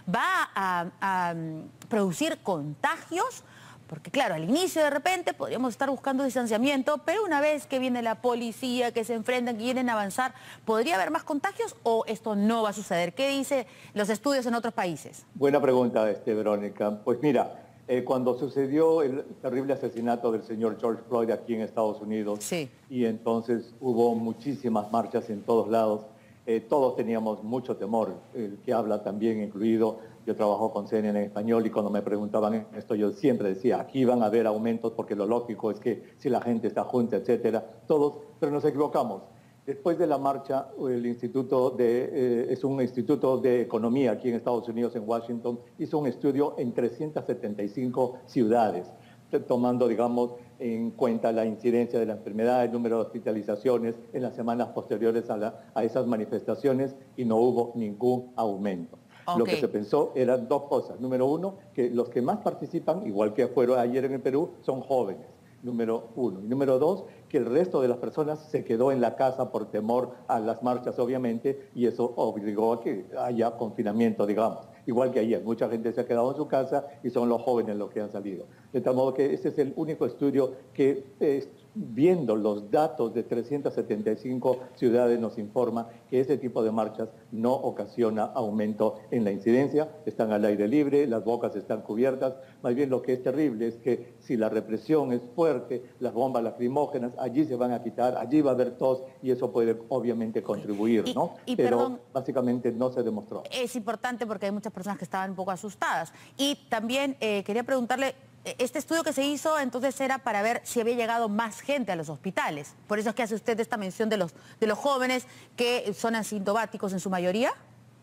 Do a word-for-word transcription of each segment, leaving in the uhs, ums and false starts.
va a, a mm, producir contagios? Porque claro, al inicio de repente podríamos estar buscando distanciamiento, pero una vez que viene la policía, que se enfrentan, que quieren avanzar, ¿podría haber más contagios o esto no va a suceder? ¿Qué dicen los estudios en otros países? Buena pregunta, este, Verónica. Pues mira, eh, cuando sucedió el terrible asesinato del señor George Floyd aquí en Estados Unidos, Sí. y entonces hubo muchísimas marchas en todos lados, eh, todos teníamos mucho temor, el que habla también incluido. Yo trabajo con C N N en español y cuando me preguntaban esto yo siempre decía, aquí van a haber aumentos porque lo lógico es que si la gente está junta, etcétera, todos, pero nos equivocamos. Después de la marcha, el instituto de, eh, es un instituto de economía aquí en Estados Unidos, en Washington, hizo un estudio en trescientas setenta y cinco ciudades, tomando, digamos, en cuenta la incidencia de la enfermedad, el número de hospitalizaciones en las semanas posteriores a, la, a esas manifestaciones, y no hubo ningún aumento. Okay. Lo que se pensó eran dos cosas. Número uno, que los que más participan, igual que fueron ayer en el Perú, son jóvenes. Número uno. Y número dos, que el resto de las personas se quedó en la casa por temor a las marchas, obviamente, y eso obligó a que haya confinamiento, digamos. Igual que ayer, mucha gente se ha quedado en su casa y son los jóvenes los que han salido. De tal modo que ese es el único estudio que, eh, viendo los datos de trescientas setenta y cinco ciudades, nos informa que ese tipo de marchas no ocasiona aumento en la incidencia, están al aire libre, las bocas están cubiertas. Más bien lo que es terrible es que si la represión es fuerte, las bombas lacrimógenas, allí se van a quitar, allí va a haber tos y eso puede obviamente contribuir, y, ¿no? y, Pero perdón, básicamente no se demostró. Es importante porque hay muchas personas que estaban un poco asustadas. Y también eh, quería preguntarle, este estudio que se hizo entonces era para ver si había llegado más gente a los hospitales. Por eso es que hace usted esta mención de los, de los jóvenes que son asintomáticos en su mayoría.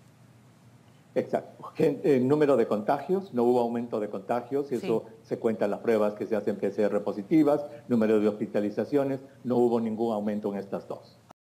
Exacto. El número de contagios, no hubo aumento de contagios, y eso sí se cuenta en las pruebas que se hacen P C R positivas, número de hospitalizaciones, no hubo ningún aumento en estas dos.